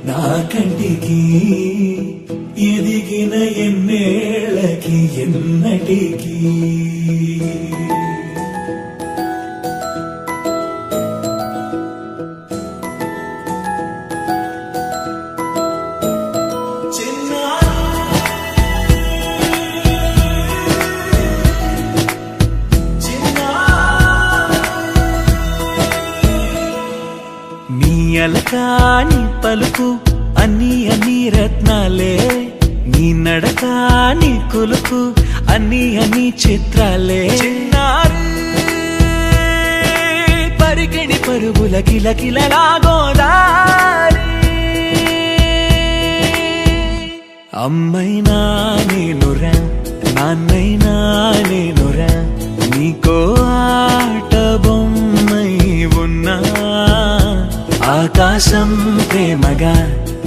నా కంటికి ఎదిగిన ఎన్నేళ్ళకి ఎన్నటికి అలకాని పలుకు అన్ని అన్ని రత్నాలే నీ నడకాని కులుకు అన్ని అన్ని చిత్రాలే పరికిణి పరుగుల కిలకిలలాగోదారి అమ్మైనా నేనురా నాన్నైనా నేనురా నీకో ఆట బొమ్మై ఉన్నా ఆకాశం ప్రేమగా